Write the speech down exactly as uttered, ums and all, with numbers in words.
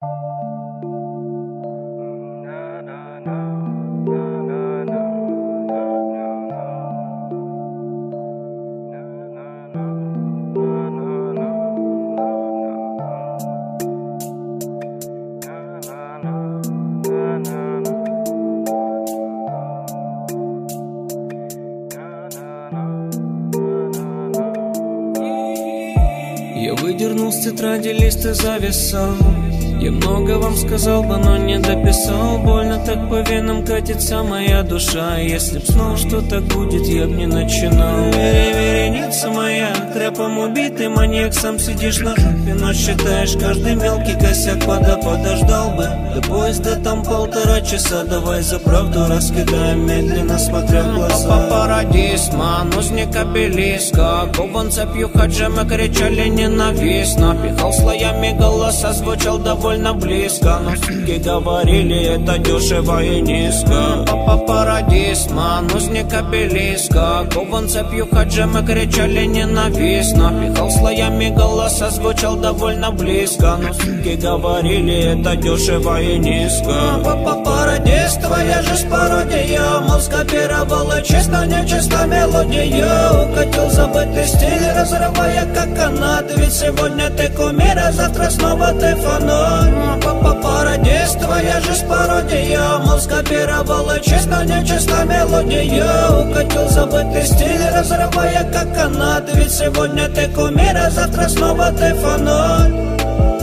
Я выдернул с тетради лист и зависал. Я много вам сказал бы, но не дописал. Больно так по венам катится моя душа. Если б знал, что так будет, я б не начинал. Вереница моя, тряпом убитый маньяк. Сам сидишь на жопе, но считаешь каждый мелкий косяк. Пода подождал бы, до поезда там полтора часа. Давай за правду раскидаем, медленно смотря в глаза. Парадис, манузник обелиска. Кубанца пью хаджама, кричали ненавистно. Пихал слоями голоса, звучал довольно близко, но суки говорили, это дешево и низко. Папа парадис, манузник обелиска. Кубанца пью хаджама, кричали ненавистно. Пихал слоями голоса, звучал довольно близко, но суки говорили, это дешево и низко. Папа парадис, твоя жизнь пародия. Мол, скопировала чисто, нечисто мелодию. Укатил забытый стиль, разрывая как канат. Ведь сегодня ты кумир, а завтра снова ты фанат. Папа парадис, твоя жизнь пародия. Мол, скопировала чисто, нечисто мелодию. Укатил забытый стиль, разрывая как канат. Ведь сегодня ты кумир, а завтра снова ты фанат.